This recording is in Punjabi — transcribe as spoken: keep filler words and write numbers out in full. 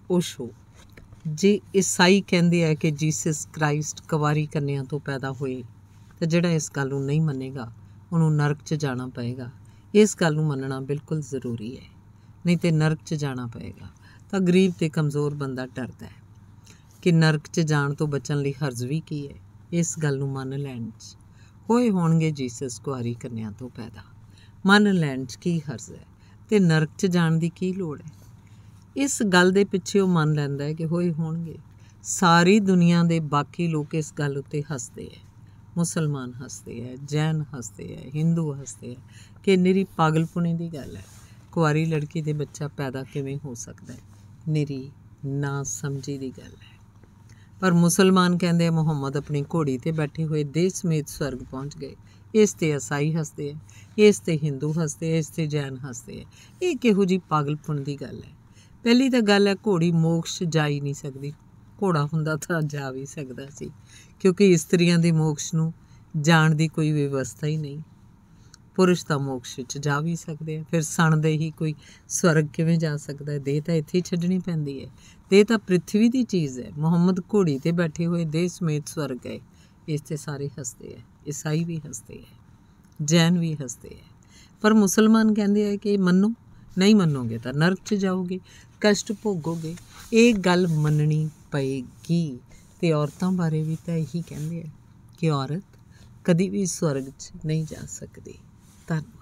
ਓਸ਼ੋ। ਜੇ ਈਸਾਈ ਕਹਿੰਦੇ ਆ ਕਿ ਜੀਸਸ ਕ੍ਰਾਈਸਟ ਕੁਆਰੀ ਕੰਨਿਆ ਤੋਂ ਪੈਦਾ ਹੋਏ, ਤਾਂ ਜਿਹੜਾ ਇਸ ਗੱਲ ਨੂੰ ਨਹੀਂ ਮੰਨੇਗਾ ਉਹਨੂੰ ਨਰਕ 'ਚ ਜਾਣਾ ਪਏਗਾ। ਇਸ ਗੱਲ ਨੂੰ ਮੰਨਣਾ ਬਿਲਕੁਲ ਜ਼ਰੂਰੀ ਹੈ, ਨਹੀਂ ਤਾਂ ਨਰਕ 'ਚ ਜਾਣਾ ਪਏਗਾ। ਤਾਂ ਗਰੀਬ ਅਤੇ ਕਮਜ਼ੋਰ ਬੰਦਾ ਡਰਦਾ ਹੈ ਕਿ ਨਰਕ 'ਚ ਜਾਣ ਤੋਂ ਬਚਣ ਲਈ ਹਰਜ਼ ਵੀ ਕੀ ਹੈ, ਇਸ ਗੱਲ ਨੂੰ ਮੰਨ ਲੈਣ 'ਚ ਹੋਏ ਹੋਣਗੇ ਜੀਸਸ ਕੁਆਰੀ ਕੰਨਿਆ ਤੋਂ ਪੈਦਾ। ਮੰਨ ਲੈਣ 'ਚ ਕੀ ਹਰਜ਼ ਹੈ ਅਤੇ ਨਰਕ 'ਚ ਜਾਣ ਦੀ ਕੀ ਲੋੜ ਹੈ। ਇਸ ਗੱਲ ਦੇ ਪਿੱਛੇ ਉਹ ਮੰਨ ਲੈਂਦਾ ਹੈ ਕਿ ਹੋਏ ਹੋਣਗੇ। ਸਾਰੀ ਦੁਨੀਆ ਦੇ ਬਾਕੀ ਲੋਕ ਇਸ ਗੱਲ ਉੱਤੇ ਹੱਸਦੇ ਹੈ। ਮੁਸਲਮਾਨ ਹੱਸਦੇ ਹੈ, ਜੈਨ ਹੱਸਦੇ ਹੈ, ਹਿੰਦੂ ਹੱਸਦੇ ਹੈ ਕਿ ਨਿਰੀ ਪਾਗਲਪੁਣੇ ਦੀ ਗੱਲ ਹੈ। ਕੁਆਰੀ ਲੜਕੀ ਦੇ ਬੱਚਾ ਪੈਦਾ ਕਿਵੇਂ ਹੋ ਸਕਦਾ ਹੈ, ਨਿਰੀ ਨਾ ਸਮਝੀ ਦੀ ਗੱਲ ਹੈ। ਪਰ ਮੁਸਲਮਾਨ ਕਹਿੰਦੇ ਆ ਮੁਹੰਮਦ ਆਪਣੀ ਘੋੜੀ 'ਤੇ ਬੈਠੇ ਹੋਏ ਦੇਹ ਸਮੇਤ ਸਵਰਗ ਪਹੁੰਚ ਗਏ। ਇਸ 'ਤੇ ਈਸਾਈ ਹੱਸਦੇ ਹੈ, ਇਸ 'ਤੇ ਹਿੰਦੂ ਹੱਸਦੇ ਹੈ, ਇਸ 'ਤੇ ਜੈਨ ਹੱਸਦੇ ਹੈ। ਇਹ ਕਿਹੋ ਜਿਹੀ ਪਾਗਲਪੁਣ ਦੀ ਗੱਲ ਹੈ। ਪਹਿਲੀ ਤਾਂ ਗੱਲ ਹੈ ਘੋੜੀ ਮੋਕਸ਼ ਜਾ ਹੀ ਨਹੀਂ ਸਕਦੀ। ਘੋੜਾ ਹੁੰਦਾ ਤਾਂ ਜਾ ਵੀ ਸਕਦਾ ਸੀ, ਕਿਉਂਕਿ ਇਸਤਰੀਆਂ ਦੇ ਮੋਕਸ਼ ਨੂੰ ਜਾਣ ਦੀ ਕੋਈ ਵਿਵਸਥਾ ਹੀ ਨਹੀਂ। ਪੁਰਸ਼ ਤਾਂ ਮੋਕਸ਼ ਵਿੱਚ ਜਾ ਵੀ ਸਕਦੇ ਆ, ਫਿਰ ਸਣ ਦੇ ਹੀ ਕੋਈ ਸਵਰਗ ਕਿਵੇਂ ਜਾ ਸਕਦਾ। ਦੇਹ ਤਾਂ ਇੱਥੇ ਹੀ ਛੱਡਣੀ ਪੈਂਦੀ ਹੈ। ਦੇਹ ਤਾਂ ਪ੍ਰਿਥਵੀ ਦੀ ਚੀਜ਼ ਹੈ। ਮੁਹੰਮਦ ਘੋੜੀ 'ਤੇ ਬੈਠੇ ਹੋਏ ਦੇਹ ਸਮੇਤ ਸਵਰਗ ਗਏ। ਇਸ 'ਤੇ ਸਾਰੇ ਹੱਸਦੇ ਹੈ, ਈਸਾਈ ਵੀ ਹੱਸਦੇ ਹੈ, ਜੈਨ ਵੀ ਹੱਸਦੇ ਹੈ। ਪਰ ਮੁਸਲਮਾਨ ਕਹਿੰਦੇ ਆ ਕਿ ਮੰਨੋ, ਨਹੀਂ ਮੰਨੋਗੇ ਤਾਂ ਨਰਕ 'ਚ ਜਾਓਗੇ, ਕਸ਼ਟ ਭੋਗੋਗੇ। ਇਹ ਗੱਲ ਮੰਨਣੀ ਪਏਗੀ। ਅਤੇ ਔਰਤਾਂ ਬਾਰੇ ਵੀ ਤਾਂ ਇਹੀ ਕਹਿੰਦੇ ਆ ਕਿ ਔਰਤ ਕਦੀ ਵੀ ਸਵਰਗ 'ਚ ਨਹੀਂ ਜਾ ਸਕਦੀ। ਧੰਨਵਾਦ।